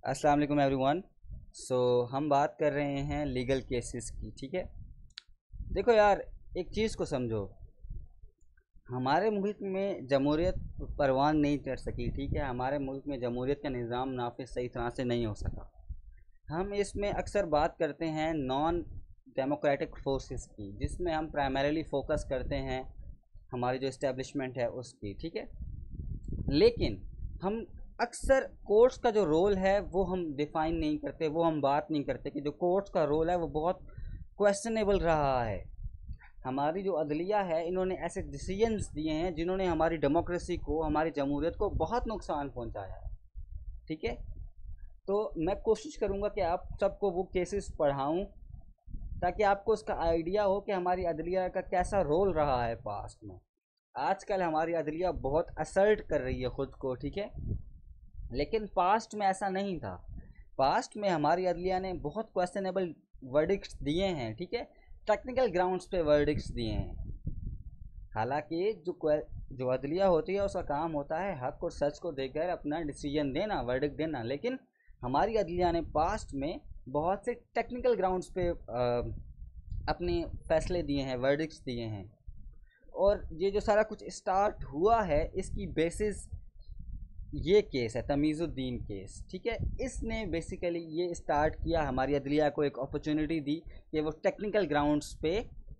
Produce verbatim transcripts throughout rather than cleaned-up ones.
अस्सलाम वालेकुम एवरीवन। सो हम बात कर रहे हैं लीगल केसेस की। ठीक है, देखो यार, एक चीज़ को समझो। हमारे मुल्क में जमहूरियत परवान नहीं चढ़ सकी। ठीक है, हमारे मुल्क में जमहूरियत का निज़ाम नाफिज सही तरह से नहीं हो सका। हम इसमें अक्सर बात करते हैं नॉन डेमोक्रेटिक फोर्सेस की, जिसमें हम प्राइमरीली फोकस करते हैं हमारी जो इस्टेब्लिशमेंट है उसकी। ठीक है, लेकिन हम अक्सर कोर्ट्स का जो रोल है वो हम डिफाइन नहीं करते, वो हम बात नहीं करते कि जो कोर्ट्स का रोल है वो बहुत क्वेश्चनेबल रहा है। हमारी जो अदलिया है, इन्होंने ऐसे डिसीजंस दिए हैं जिन्होंने हमारी डेमोक्रेसी को, हमारी जमहूरियत को बहुत नुकसान पहुंचाया है। ठीक है, तो मैं कोशिश करूंगा कि आप सबको वो केसेस पढ़ाऊं ताकि आपको उसका आइडिया हो कि हमारी अदलिया का कैसा रोल रहा है पास्ट में। आजकल हमारी अदलिया बहुत असर्ट कर रही है ख़ुद को। ठीक है, लेकिन पास्ट में ऐसा नहीं था। पास्ट में हमारी अदलिया ने बहुत क्वेश्चनेबल वर्डिक्ट्स दिए हैं। ठीक है, टेक्निकल ग्राउंड्स पे वर्डिक्ट्स दिए हैं। हालांकि जो जो अदलिया होती है उसका काम होता है हक और सच को देखकर अपना डिसीजन देना, वर्डिक्ट देना, लेकिन हमारी अदलिया ने पास्ट में बहुत से टेक्निकल ग्राउंड्स पे आ, अपने फैसले दिए हैं, वर्डिक्ट्स दिए हैं। और ये जो सारा कुछ स्टार्ट हुआ है इसकी बेसिस ये केस है, तमीज़ुद्दीन केस। ठीक है, इसने बेसिकली ये स्टार्ट किया, हमारी अदलिया को एक अपॉर्चुनिटी दी कि वो टेक्निकल ग्राउंड्स पे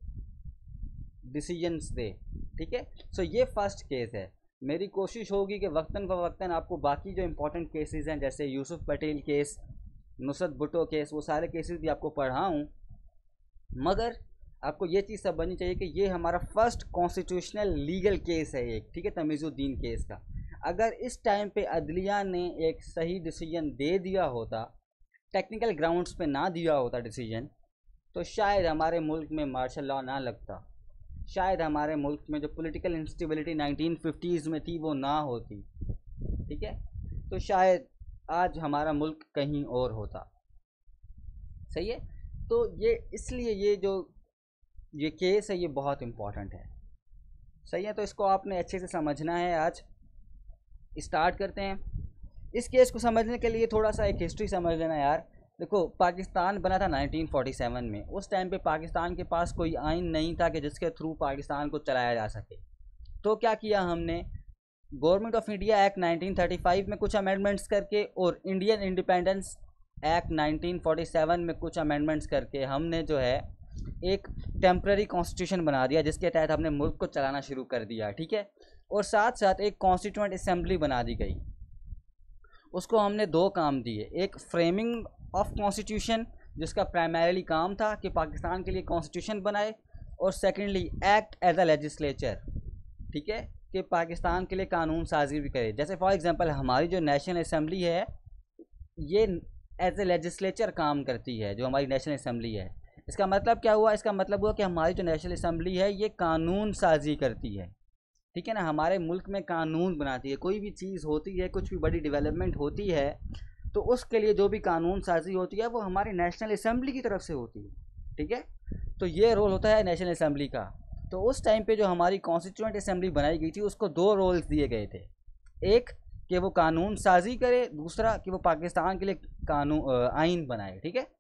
डिसीजंस दे। ठीक है, सो ये फर्स्ट केस है। मेरी कोशिश होगी कि वक्तन फ़वक्तन आपको बाकी जो इम्पोर्टेंट केसेस हैं, जैसे यूसुफ पटेल केस, नुसरत भुट्टो केस, वो सारे केसेस भी आपको पढ़ाऊँ। मगर आपको ये चीज़ समझनी चाहिए कि ये हमारा फर्स्ट कॉन्स्टिट्यूशनल लीगल केस है एक। ठीक है, तमीज़ुद्दीन केस का। अगर इस टाइम पे अदलिया ने एक सही डिसीजन दे दिया होता, टेक्निकल ग्राउंड्स पे ना दिया होता डिसीजन, तो शायद हमारे मुल्क में मार्शल लॉ ना लगता, शायद हमारे मुल्क में जो पॉलिटिकल इंस्टेबिलिटी नाइनटीन फिफ्टीज़ में थी वो ना होती। ठीक है, तो शायद आज हमारा मुल्क कहीं और होता। सही है, तो ये इसलिए ये जो ये केस है ये बहुत इम्पॉर्टेंट है। सही है, तो इसको आपने अच्छे से समझना है। आज स्टार्ट करते हैं। इस केस को समझने के लिए थोड़ा सा एक हिस्ट्री समझ लेना यार। देखो, पाकिस्तान बना था नाइनटीन फोर्टी सेवन में। उस टाइम पे पाकिस्तान के पास कोई आइन नहीं था कि जिसके थ्रू पाकिस्तान को चलाया जा सके। तो क्या किया हमने, government of India act nineteen thirty five में कुछ अमेंडमेंट्स करके और Indian independence act nineteen forty seven में कुछ अमेंडमेंट्स करके हमने जो है एक टेम्प्रेरी कॉन्स्टिट्यूशन बना दिया, जिसके तहत हमने मुल्क को चलाना शुरू कर दिया। ठीक है, और साथ साथ एक कॉन्स्टिट्यूएंट असेंबली बना दी गई। उसको हमने दो काम दिए, एक फ्रेमिंग ऑफ कॉन्स्टिट्यूशन जिसका प्राइमरीली काम था कि पाकिस्तान के लिए कॉन्स्टिट्यूशन बनाए, और secondly act as a legislature. ठीक है, कि पाकिस्तान के लिए कानून साजी भी करे। जैसे फॉर एग्जांपल हमारी जो नेशनल असेंबली है ये एज ए लेजिस्लेचर काम करती है। जो हमारी नेशनल असेंबली है, इसका मतलब क्या हुआ, इसका मतलब हुआ कि हमारी जो नेशनल असेंबली है ये कानून साजी करती है। ठीक है ना, हमारे मुल्क में कानून बनाती है। कोई भी चीज़ होती है, कुछ भी बड़ी डेवलपमेंट होती है, तो उसके लिए जो भी कानून साजी होती है वो हमारी नेशनल असेंबली की तरफ से होती है। ठीक है, तो ये रोल होता है नेशनल असेंबली का। तो उस टाइम पे जो हमारी कॉन्स्टिट्यूएंट असेंबली बनाई गई थी उसको दो रोल्स दिए गए थे, एक कि वो कानून साजी करे, दूसरा कि वो पाकिस्तान के लिए कानून आइन बनाए। ठीक है,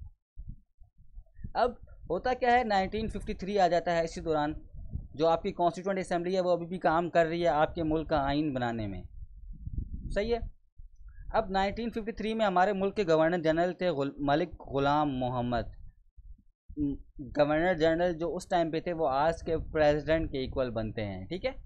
अब होता क्या है, नाइनटीन फिफ्टी थ्री आ जाता है। इसी दौरान जो आपकी कॉन्स्टिट्यूएंट असेंबली है वो अभी भी काम कर रही है आपके मुल्क का आइन बनाने में। सही है, अब नाइनटीन फिफ्टी थ्री में हमारे मुल्क के गवर्नर जनरल थे गुल, मलिक गुलाम मोहम्मद। गवर्नर जनरल जो उस टाइम पे थे वो आज के प्रेसिडेंट के इक्वल बनते हैं। ठीक है,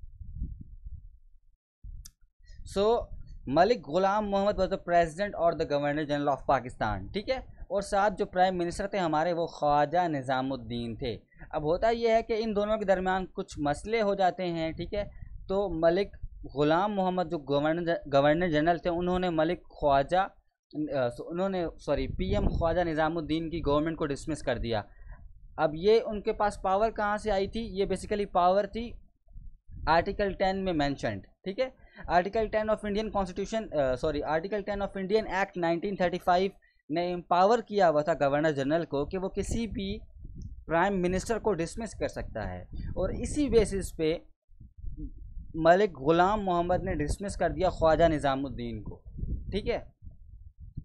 so Malik Ghulam Mohammad was the president और the governor general of Pakistan. ठीक है, और साथ जो प्राइम मिनिस्टर थे हमारे वो ख्वाजा निज़ामुद्दीन थे। अब होता यह है कि इन दोनों के दरमियान कुछ मसले हो जाते हैं। ठीक है, तो मलिक ग़ुलाम मोहम्मद जो गवर्नर गवर्नर जनरल थे उन्होंने मलिक ख्वाजा उन्होंने सॉरी पीएम ख्वाजा निज़ामुद्दीन की गवर्नमेंट को डिसमिस कर दिया। अब ये उनके पास पावर कहाँ से आई थी, ये बेसिकली पावर थी आर्टिकल टेन में मैंशनड। ठीक है, article ten of Indian constitution sorry article ten of Indian act nineteen thirty five ने एम्पावर किया हुआ था गवर्नर जनरल को कि वो किसी भी प्राइम मिनिस्टर को डिसमिस कर सकता है, और इसी बेसिस पे मलिक ग़ुलाम मोहम्मद ने डिसमिस कर दिया ख्वाजा निज़ामुद्दीन को। ठीक है,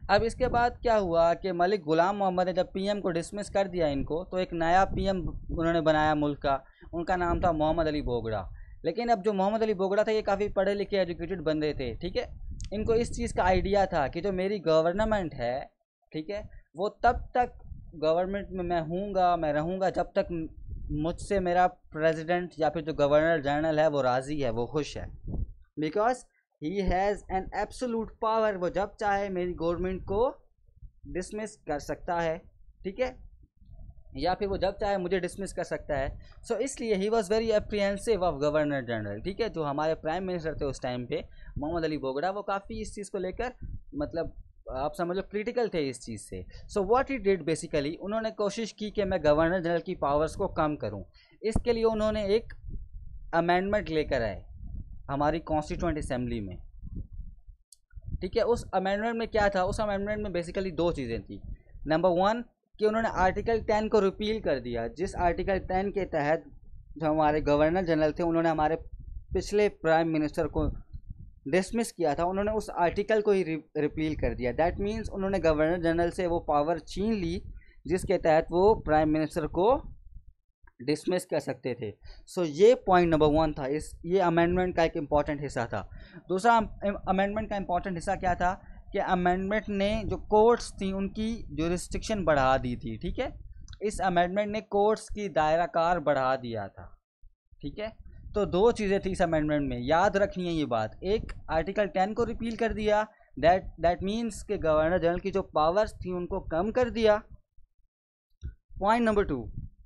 अब इसके बाद क्या हुआ कि मलिक गुलाम मोहम्मद ने जब पीएम को डिसमिस कर दिया इनको, तो एक नया पीएम उन्होंने बनाया मुल्क का, उनका नाम था मोहम्मद अली बोगड़ा। लेकिन अब जो मोहम्मद अली बोगड़ा था ये काफ़ी पढ़े लिखे एजुकेटेड बंदे थे, ठीक है। इनको इस चीज़ का आइडिया था कि जो मेरी गवर्नमेंट है, ठीक है, वो तब तक गवर्नमेंट में मैं हूँगा, मैं रहूँगा जब तक मुझसे मेरा प्रेसिडेंट या फिर जो गवर्नर जनरल है वो राज़ी है, वो खुश है। Because he has an absolute power, वो जब चाहे मेरी गवर्नमेंट को डिसमिस कर सकता है, ठीक है, या फिर वो जब चाहे मुझे डिसमिस कर सकता है। सो so, इसलिए he was very apprehensive of governor general, ठीक है। जो हमारे प्राइम मिनिस्टर थे उस टाइम पे मोहम्मद अली बोगड़ा, वो काफ़ी इस चीज़ को लेकर मतलब आप समझ लो क्रिटिकल थे इस चीज़ से। So what he did basically, उन्होंने कोशिश की कि मैं गवर्नर जनरल की पावर्स को कम करूं। इसके लिए उन्होंने एक अमेंडमेंट लेकर आए हमारी कॉन्स्टिट्यूएंट असेंबली में, ठीक है। उस अमेंडमेंट में क्या था, उस अमेंडमेंट में बेसिकली दो चीज़ें थी। नंबर वन कि उन्होंने आर्टिकल टेन को रिपील कर दिया, जिस आर्टिकल टेन के तहत जो हमारे गवर्नर जनरल थे उन्होंने हमारे पिछले प्राइम मिनिस्टर को डिसमिस किया था, उन्होंने उस आर्टिकल को ही रिपील कर दिया। दैट मीन्स उन्होंने गवर्नर जनरल से वो पावर छीन ली जिसके तहत वो प्राइम मिनिस्टर को डिसमिस कर सकते थे। सो so, ये पॉइंट नंबर वन था, इस ये अमेंडमेंट का एक इम्पॉर्टेंट हिस्सा था। दूसरा अमेंडमेंट का इम्पॉर्टेंट हिस्सा क्या था कि अमेंडमेंट ने जो कोर्ट्स थी उनकी जो रिस्ट्रिक्शन बढ़ा दी थी, ठीक है। इस अमेंडमेंट ने कोर्ट्स की दायरा कार बढ़ा दिया था, ठीक है। तो दो चीज़ें थी इस अमेंडमेंट में, याद रखनी है ये बात। एक, आर्टिकल टेन को रिपील कर दिया, दैट दैट मीन्स के गवर्नर जनरल की जो पावर्स थी उनको कम कर दिया। पॉइंट नंबर टू,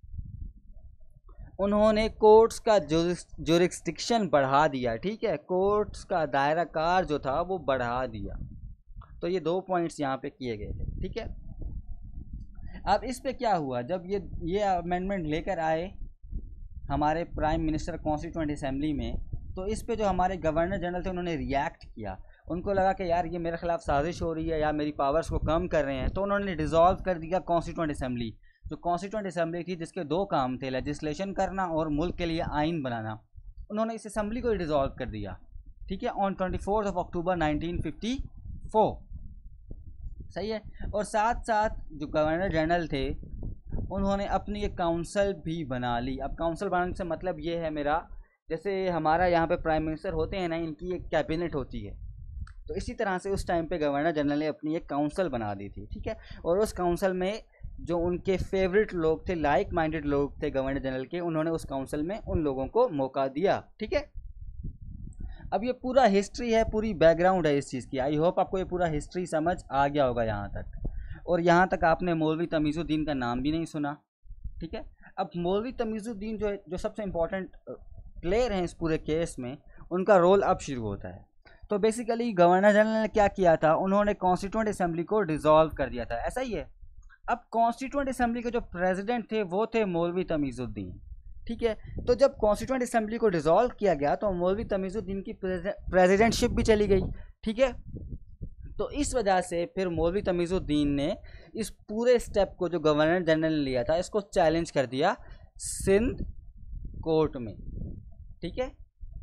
उन्होंने कोर्ट्स का जुरिस्डिक्शन बढ़ा दिया, ठीक है, कोर्ट्स का दायरा कार जो था वो बढ़ा दिया। तो ये दो पॉइंट्स यहाँ पे किए गए थे, ठीक है। अब इस पे क्या हुआ, जब ये ये अमेंडमेंट लेकर आए हमारे प्राइम मिनिस्टर कॉन्स्टिट्यूएंट असेंबली में, तो इस पे जो हमारे गवर्नर जनरल थे उन्होंने रिएक्ट किया। उनको लगा कि यार ये मेरे खिलाफ साजिश हो रही है या मेरी पावर्स को कम कर रहे हैं, तो उन्होंने डिसॉल्व कर दिया कॉन्स्टिट्यूएंट असेंबली। जो कॉन्स्टिट्यूएंट असेंबली थी जिसके दो काम थे, लेजिस्लेशन करना और मुल्क के लिए आइन बनाना, उन्होंने इस असेंबली को ही डिसॉल्व कर दिया, ठीक है, on twenty fourth of October nineteen fifty four. सही है। और साथ साथ जो गवर्नर जनरल थे उन्होंने अपनी एक काउंसिल भी बना ली। अब काउंसिल बनाने से मतलब ये है मेरा, जैसे हमारा यहाँ पे प्राइम मिनिस्टर होते हैं ना, इनकी एक कैबिनेट होती है, तो इसी तरह से उस टाइम पे गवर्नर जनरल ने अपनी एक काउंसिल बना दी थी, ठीक है। और उस काउंसिल में जो उनके फेवरेट लोग थे, लाइक माइंडेड लोग थे गवर्नर जनरल के, उन्होंने उस काउंसिल में उन लोगों को मौका दिया, ठीक है। अब ये पूरा हिस्ट्री है, पूरी बैकग्राउंड है इस चीज़ की। आई होप आपको ये पूरा हिस्ट्री समझ आ गया होगा यहाँ तक, और यहाँ तक आपने मौलवी तमीज़ुद्दीन का नाम भी नहीं सुना, ठीक है। अब मौलवी तमीज़ुद्दीन जो जो सबसे इम्पोर्टेंट प्लेयर हैं इस पूरे केस में, उनका रोल अब शुरू होता है। तो बेसिकली गवर्नर जनरल ने क्या किया था, उन्होंने कॉन्स्टिट्यूएंट असेंबली को डिसॉल्व कर दिया था, ऐसा ही है। अब कॉन्स्टिट्यूएंट असेंबली के जो प्रेसिडेंट थे वो थे मौलवी तमीज़ुद्दीन, ठीक है। तो जब कॉन्स्टिट्यूएंट असेंबली को डिसॉल्व किया गया तो मौलवी तमीज़ुद्दीन की प्रेसिडेंटशिप भी चली गई, ठीक है। तो इस वजह से फिर मौलवी तमीज़ुद्दीन ने इस पूरे स्टेप को जो गवर्नर जनरल ने लिया था इसको चैलेंज कर दिया सिंध कोर्ट में, ठीक है।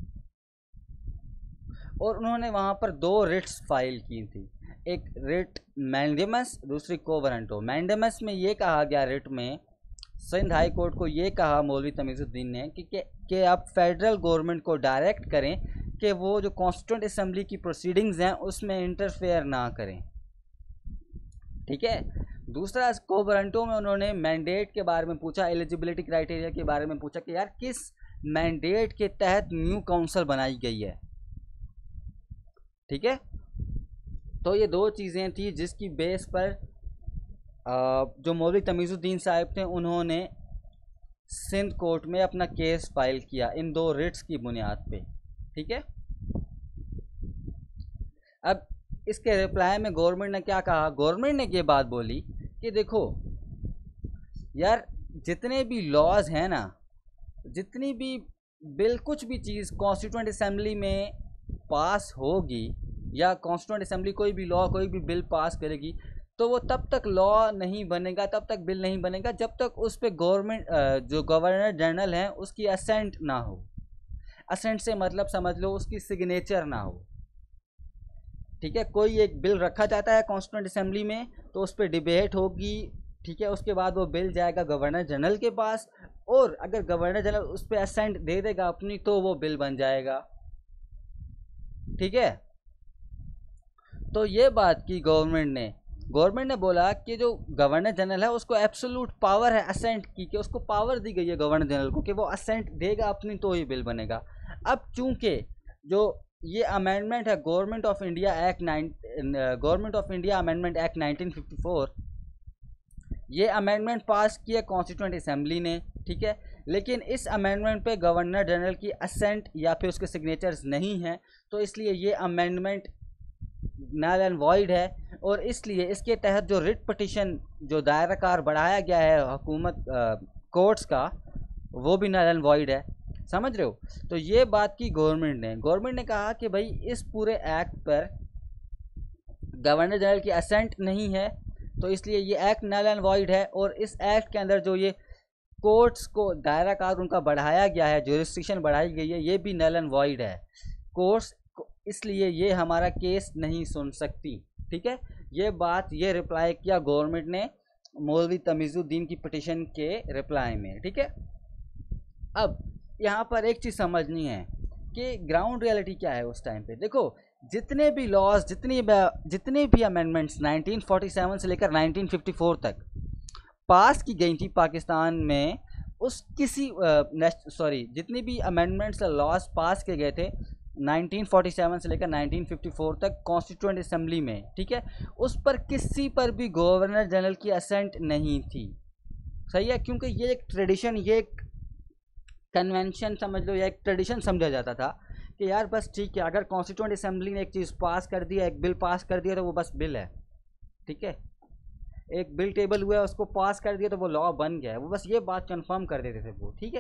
और उन्होंने वहाँ पर दो रिट्स फाइल की थी, एक रिट मैंडेमस, दूसरी कोवरेंटो। मैंडेमस में ये कहा गया, रिट में सिंध हाई कोर्ट को ये कहा मौलवी तमीज़ुद्दीन ने कि कि आप फेडरल गवर्नमेंट को डायरेक्ट करें कि वो जो कॉन्स्टिट्यूएंट असेंबली की प्रोसीडिंग्स हैं उसमें इंटरफेयर ना करें, ठीक है। दूसरा, कोवरेंटो में उन्होंने मैंडेट के बारे में पूछा, एलिजिबिलिटी क्राइटेरिया के बारे में पूछा कि यार किस मैंडेट के तहत न्यू काउंसिल बनाई गई है, ठीक है। तो ये दो चीज़ें थी जिसकी बेस पर जो मौलवी तमीज़ुद्दीन साहब थे उन्होंने सिंध कोर्ट में अपना केस फाइल किया इन दो रिट्स की बुनियाद पे, ठीक है। अब इसके रिप्लाई में गवर्नमेंट ने क्या कहा, गवर्नमेंट ने ये बात बोली कि देखो यार जितने भी लॉज हैं ना, जितनी भी बिल, कुछ भी चीज़ कॉन्स्टिट्यूएंट असेंबली में पास होगी या कॉन्स्टिट्यूएंट असेंबली कोई भी लॉ, कोई भी बिल पास करेगी, तो वो तब तक लॉ नहीं बनेगा, तब तक बिल नहीं बनेगा जब तक उस पर गवर्नमेंट जो गवर्नर जनरल हैं उसकी असेंट ना हो। असेंट से मतलब समझ लो उसकी सिग्नेचर ना हो, ठीक है, कोई एक बिल रखा जाता है कॉन्स्टिट्यूंट असेंबली में, तो उस पर डिबेट होगी, ठीक है, उसके बाद वो बिल जाएगा गवर्नर जनरल के पास, और अगर गवर्नर जनरल उस पर असेंट दे देगा अपनी, तो वो बिल बन जाएगा। ठीक है, तो ये बात की गवर्नमेंट ने गवर्नमेंट ने बोला कि जो गवर्नर जनरल है उसको एब्सोल्यूट पावर है असेंट की, कि उसको पावर दी गई है गवर्नर जनरल को कि वो असेंट देगा अपनी तो ही बिल बनेगा। अब चूंकि जो ये अमेंडमेंट है government of India act nine government of India amendment act nineteen fifty four, ये अमेंडमेंट पास किया कॉन्स्टिट्यूंट असेंबली ने, ठीक है, लेकिन इस अमेंडमेंट पे गवर्नर जनरल की असेंट या फिर उसके सिग्नेचर्स नहीं हैं, तो इसलिए ये अमेंडमेंट नल एंड वॉइड है, और इसलिए इसके तहत जो रिट पिटीशन जो दायरा कार बढ़ाया गया है हुकूमत कोर्ट्स का, वो भी नल एंड वॉइड है। समझ रहे हो? तो ये बात की गवर्नमेंट ने गवर्नमेंट ने कहा कि भाई इस पूरे एक्ट पर गवर्नर जनरल की असेंट नहीं है, तो इसलिए ये एक्ट नल एंड वॉइड है, और इस एक्ट के अंदर जो ये कोर्ट्स को दायरा कार उनका बढ़ाया गया है, ज्यूरिसडिक्शन बढ़ाई गई है, ये भी नल एंड वॉइड है। कोर्ट्स इसलिए ये हमारा केस नहीं सुन सकती। ठीक है, ये बात ये रिप्लाई किया गवर्नमेंट ने मौलवी तमीज़ुद्दीन की पिटीशन के रिप्लाई में। ठीक है, अब यहाँ पर एक चीज़ समझनी है कि ग्राउंड रियलिटी क्या है उस टाइम पे। देखो, जितने भी लॉज, जितनी जितने भी अमेंडमेंट्स नाइनटीन फोर्टी सेवन से लेकर नाइनटीन फिफ्टी फोर तक पास की गई थी पाकिस्तान में, उस किसी सॉरी जितनी भी अमेंडमेंट्स लॉज पास किए गए थे नाइनटीन फोर्टी सेवन से लेकर नाइनटीन फिफ्टी फोर तक कॉन्स्टिट्यूंट असेंबली में, ठीक है, उस पर किसी पर भी गवर्नर जनरल की असेंट नहीं थी। सही है, क्योंकि ये एक ट्रेडिशन, ये एक कन्वेंशन समझ लो, या एक ट्रेडिशन समझा जाता था कि यार बस ठीक है, अगर कॉन्स्टिट्यूंट असेंबली ने एक चीज़ पास कर दिया, एक बिल पास कर दिया, तो वो बस बिल है। ठीक है, एक बिल टेबल हुआ है, उसको पास कर दिया तो वो लॉ बन गया है, वो बस ये बात कंफर्म कर देते थे वो। ठीक है,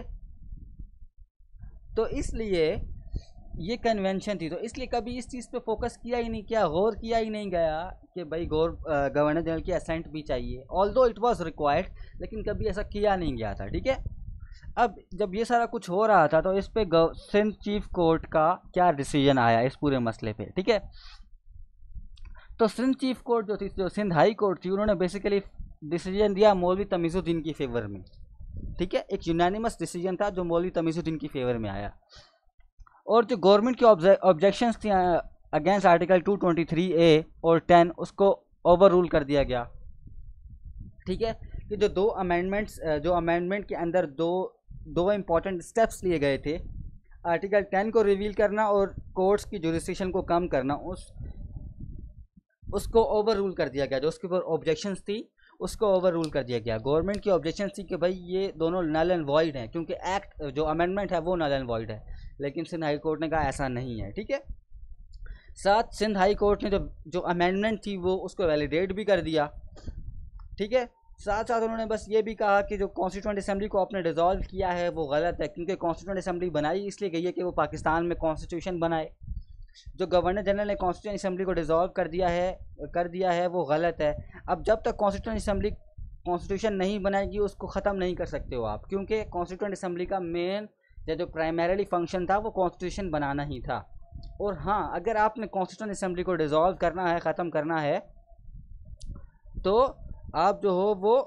तो इसलिए ये कन्वेंशन थी, तो इसलिए कभी इस चीज़ पे फोकस किया ही नहीं, किया गौर किया ही नहीं गया कि भाई गौर गवर्नर जनरल की असेंट भी चाहिए, ऑल्दो इट वाज रिक्वायर्ड, लेकिन कभी ऐसा किया नहीं गया था। ठीक है, अब जब ये सारा कुछ हो रहा था, तो इस पे सिंध चीफ कोर्ट का क्या डिसीजन आया इस पूरे मसले पे। ठीक है, तो सिंध चीफ कोर्ट जो थी, जो सिंध हाई कोर्ट थी, उन्होंने बेसिकली डिसीजन दिया मौलवी तमीज़ुद्दीन की फेवर में। ठीक है, एक यूनानिमस डिसीजन था जो मौलवी तमीज़ुद्दीन की फेवर में आया, और जो गवर्नमेंट की ऑब्जेक्शंस थी against article two twenty three A और टेन, उसको ओवर रूल कर दिया गया। ठीक है, कि जो दो अमेंडमेंट्स जो अमेंडमेंट के अंदर दो दो इम्पॉर्टेंट स्टेप्स लिए गए थे, आर्टिकल टेन को रिवील करना और कोर्ट्स की जुरिस्डिक्शन को कम करना, उस उसको ओवर रूल कर दिया गया। जो उसके ऊपर ऑब्जेक्शंस थी उसको ओवर रूल कर दिया गया। गवर्नमेंट की ऑब्जेक्शन थी कि भाई ये दोनों नल एंड वॉइड हैं, क्योंकि एक्ट जो अमेंडमेंट है वो नल एंड वॉइड है, लेकिन सिंध हाई कोर्ट ने कहा ऐसा नहीं है। ठीक है, साथ सिंध हाई कोर्ट ने जो जो अमेंडमेंट थी वो उसको वैलिडेट भी कर दिया। ठीक है, साथ साथ उन्होंने बस ये भी कहा कि जो कॉन्स्टिट्यूंट असेंबली को आपने डिसॉल्व किया है वो गलत है, क्योंकि कॉन्स्टिट्यूंट असेंबली बनाई इसलिए गई है कि वो पाकिस्तान में कॉन्स्टिट्यूशन बनाए। जो गवर्नर जनरल ने कॉन्स्टिट्यूंट असेंबली को डिसॉल्व कर दिया है कर दिया है वो गलत है। अब जब तक कॉन्स्टिट्यूंट असेंबली कॉन्स्टिट्यूशन नहीं बनाएगी उसको ख़त्म नहीं कर सकते हो आप, क्योंकि कॉन्स्टिट्यूंट असेंबली का मेन या जो प्राइमरीली फंक्शन था वो कॉन्स्टिट्यूशन बनाना ही था। और हाँ, अगर आपने कॉन्स्टिट्यूंट असेंबली को डिसॉल्व करना है, ख़त्म करना है, तो आप जो हो वो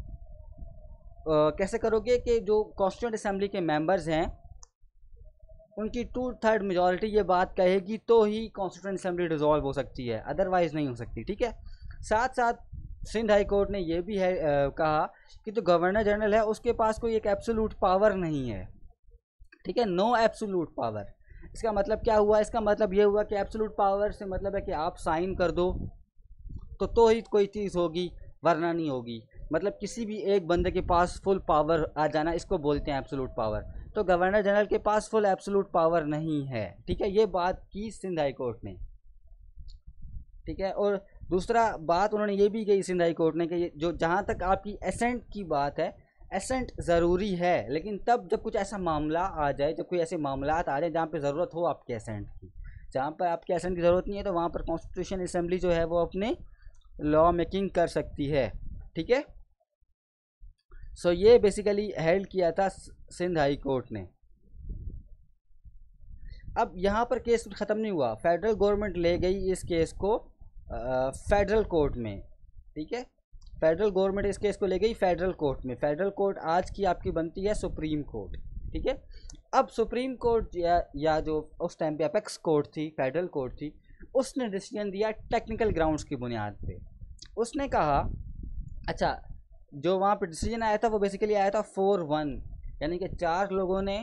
आ, कैसे करोगे कि जो कॉन्स्टिट्यूंट असेंबली के मेंबर्स हैं उनकी टू थर्ड मेजॉरिटी ये बात कहेगी तो ही कॉन्स्टिट्यूंट असेंबली डिसॉल्व हो सकती है, अदरवाइज़ नहीं हो सकती। ठीक है, साथ साथ सिंध हाई कोर्ट ने यह भी है आ, कहा कि जो गवर्नर जनरल है उसके पास कोई एक एब्सोल्यूट पावर नहीं है। ठीक है, नो एब्सोल्यूट पावर। इसका मतलब क्या हुआ? इसका मतलब ये हुआ कि एब्सोल्यूट पावर से मतलब है कि आप साइन कर दो तो तो ही कोई चीज़ होगी, वरना नहीं होगी। मतलब किसी भी एक बंदे के पास फुल पावर आ जाना, इसको बोलते हैं एब्सोल्यूट पावर। तो गवर्नर जनरल के पास फुल एब्सोल्यूट पावर नहीं है। ठीक है, ये बात की सिंध हाई कोर्ट ने। ठीक है, और दूसरा बात उन्होंने ये भी कही सिंध हाई कोर्ट ने कि जो जहाँ तक आपकी एसेंट की बात है, एसेंट ज़रूरी है, लेकिन तब जब कुछ ऐसा मामला आ जाए, जब कोई ऐसे मामला आ जाए जहाँ पे ज़रूरत हो आपके एसेंट की। जहाँ पर आपके एसेंट की ज़रूरत नहीं है तो वहाँ पर कॉन्स्टिट्यूशन असेंबली जो है वो अपने लॉ मेकिंग कर सकती है। ठीक है, सो ये बेसिकली हेल्ड किया था सिंध हाई कोर्ट ने। अब यहाँ पर केस ख़त्म नहीं हुआ, फेडरल गवर्नमेंट ले गई इस केस को फेडरल कोर्ट में, ठीक है। फेडरल गवर्नमेंट इस केस को ले गई फेडरल कोर्ट में। फेडरल कोर्ट आज की आपकी बनती है सुप्रीम कोर्ट, ठीक है। अब सुप्रीम कोर्ट या, या जो उस टाइम पे अपेक्स कोर्ट थी, फेडरल कोर्ट थी, उसने डिसीजन दिया टेक्निकल ग्राउंड्स की बुनियाद पे। उसने कहा अच्छा, जो वहाँ पे डिसीजन आया था वो बेसिकली आया था फोर वन, यानी कि चार लोगों ने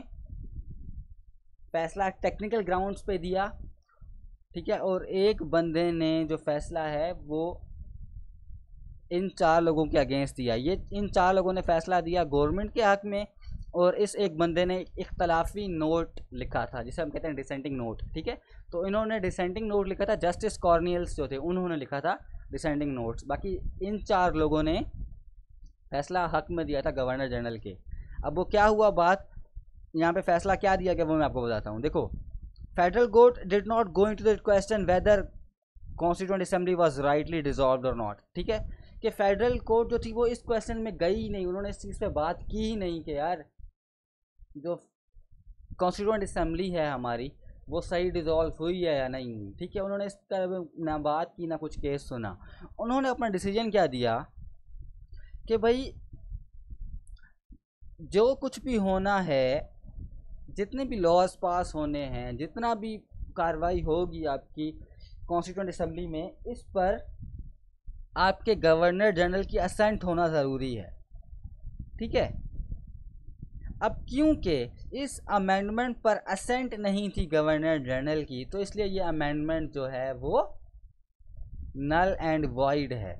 फैसला टेक्निकल ग्राउंड्स पे दिया, ठीक है, और एक बंदे ने जो फैसला है वो इन चार लोगों के अगेंस्ट दिया। ये इन चार लोगों ने फैसला दिया गवर्नमेंट के हक में, और इस एक बंदे ने इख्तलाफी नोट लिखा था जिसे हम कहते हैं डिसेंटिंग नोट, ठीक है। तो इन्होंने डिसेंटिंग नोट लिखा था, जस्टिस कॉर्नियल्स जो थे उन्होंने लिखा था डिसेंटिंग नोट्स। बाकी इन चार लोगों ने फैसला हक में दिया था गवर्नर जनरल के। अब वो क्या हुआ बात, यहाँ पे फैसला क्या दिया गया वो मैं आपको बताता हूँ। देखो, federal court did not go into the question whether constituent assembly was rightly dissolved और नॉट, ठीक है। कि फेडरल कोर्ट जो थी वो इस क्वेश्चन में गई ही नहीं, उन्होंने इस चीज़ पे बात की ही नहीं कि यार जो कॉन्स्टिट्यूएंट असेंबली है हमारी वो सही डिसॉल्व हुई है या नहीं हुई, ठीक है। उन्होंने इस तरह ना बात की ना कुछ केस सुना। उन्होंने अपना डिसीजन क्या दिया कि भाई जो कुछ भी होना है, जितने भी लॉज पास होने हैं, जितना भी कार्रवाई होगी आपकी कॉन्स्टिट्यूएंट असेंबली में, इस पर आपके गवर्नर जनरल की असेंट होना ज़रूरी है, ठीक है। अब क्योंकि इस अमेंडमेंट पर असेंट नहीं थी गवर्नर जनरल की, तो इसलिए ये अमेंडमेंट जो है वो नल एंड वॉइड है।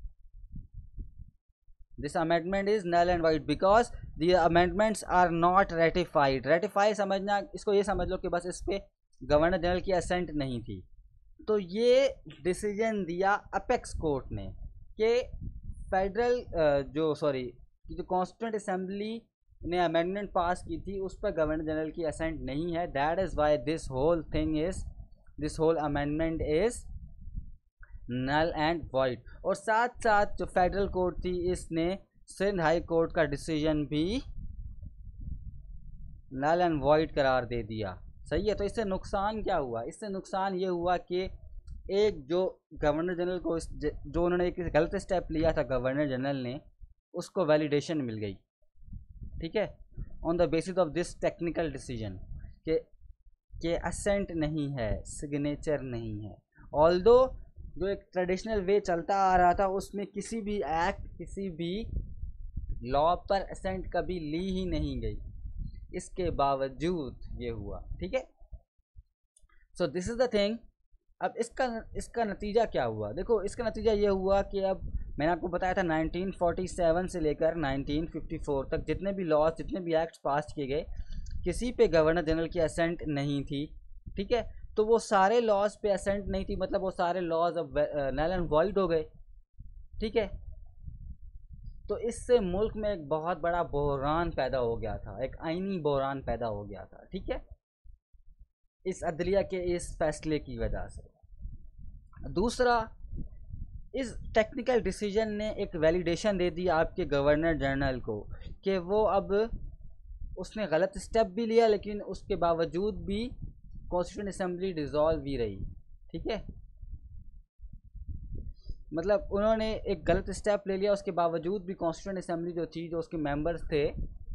This amendment is null and void because the amendments are not ratified. Ratify समझना, इसको ये समझ लो कि बस इस पे गवर्नर जनरल की असेंट नहीं थी। तो ये डिसीजन दिया अपेक्स कोर्ट ने कि फेडरल जो सॉरी जो कॉन्स्टिट्यूएंट असेंबली ने अमेंडमेंट पास की थी उस पर गवर्नर जनरल की असेंट नहीं है। That is why this whole thing is this whole amendment is null and void. और साथ साथ जो फेडरल कोर्ट थी इसने सिंध हाई कोर्ट का डिसीजन भी नल एंड वॉइड करार दे दिया, सही है। तो इससे नुकसान क्या हुआ, इससे नुकसान ये हुआ कि एक जो गवर्नर जनरल को जो उन्होंने एक गलत स्टेप लिया था गवर्नर जनरल ने, उसको वैलिडेशन मिल गई, ठीक है, on the basis of this technical decision के के असेंट नहीं है, सिग्नेचर नहीं है। ऑल्दो जो एक ट्रेडिशनल वे चलता आ रहा था उसमें किसी भी एक्ट, किसी भी लॉ पर असेंट कभी ली ही नहीं गई, इसके बावजूद ये हुआ, ठीक है। So this is the thing. अब इसका इसका नतीजा क्या हुआ, देखो इसका नतीजा ये हुआ कि अब मैंने आपको बताया था नाइनटीन फोर्टी सेवन से लेकर नाइनटीन फिफ्टी फोर तक जितने भी लॉज, जितने भी एक्ट्स पास किए गए, किसी पे गवर्नर जनरल की असेंट नहीं थी, ठीक है। तो वो सारे लॉज पे असेंट नहीं थी, मतलब वो सारे लॉज अब नल एंड वॉइड हो गए, ठीक है। तो इससे मुल्क में एक बहुत बड़ा बहरान पैदा हो गया था, एक आईनी बहरान पैदा हो गया था, ठीक है, इस अदलिया के इस फैसले की वजह से। दूसरा, इस टेक्निकल डिसीजन ने एक वैलिडेशन दे दी आपके गवर्नर जनरल को कि वो अब उसने गलत स्टेप भी लिया लेकिन उसके बावजूद भी कॉन्स्टिट्यूएंट असेंबली डिसॉल्व ही रही, ठीक है। मतलब उन्होंने एक गलत स्टेप ले लिया, उसके बावजूद भी कॉन्स्टिट्यूएंट असेंबली जो थी, जो उसके मेंबर्स थे,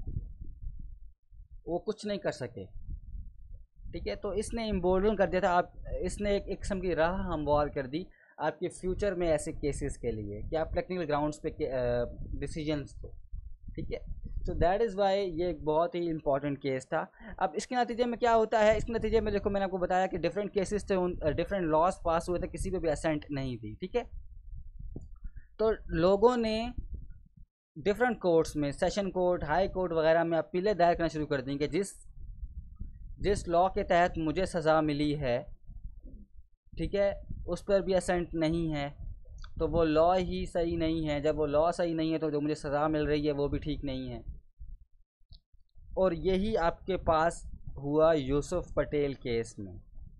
वो कुछ नहीं कर सके, ठीक है। तो इसने इम्बोल्डन कर दिया था आप, इसने एक एक किस्म की राह हमवार कर दी आपके फ्यूचर में ऐसे केसेस के लिए कि आप टेक्निकल ग्राउंड्स पे डिसीजंस दो, ठीक है। सो दैट इज़ वाई ये एक बहुत ही इंपॉर्टेंट केस था। अब इसके नतीजे में क्या होता है, इसके नतीजे में देखो मैंने आपको बताया कि डिफरेंट केसेस थे, उन डिफरेंट लॉज पास हुए थे, किसी पे भी असेंट नहीं थी, ठीक है। तो लोगों ने डिफरेंट कोर्ट्स में, सेशन कोर्ट, हाई कोर्ट वगैरह में अपीलें दायर करना शुरू कर दी कि जिस जिस लॉ के तहत मुझे सज़ा मिली है, ठीक है, उस पर भी असेंट नहीं है, तो वो लॉ ही सही नहीं है। जब वो लॉ सही नहीं है तो जो मुझे सज़ा मिल रही है वो भी ठीक नहीं है। और यही आपके पास हुआ यूसुफ पटेल केस में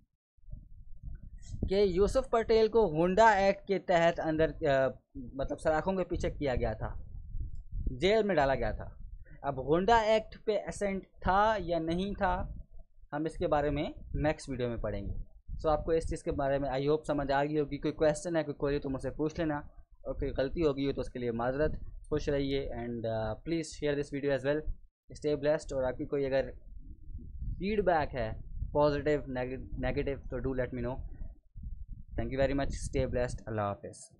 कि यूसुफ पटेल को हुंडा एक्ट के तहत अंदर आ, मतलब सलाखों के पीछे किया गया था, जेल में डाला गया था। अब हुंडा एक्ट पे असेंट था या नहीं था, हम इसके बारे में नेक्स्ट वीडियो में पढ़ेंगे। सो so, आपको इस चीज़ के बारे में आई होप समझ आ गई होगी। कोई क्वेश्चन है, कोई क्वेरी तो मुझसे पूछ लेना, और कोई गलती होगी हो तो उसके लिए माजरत। खुश रहिए and please share this video as well. Stay blessed. और आपकी कोई अगर फीडबैक है पॉजिटिव नेगेटिव तो do let me know. Thank you very much. Stay blessed. Allah हाफिज़।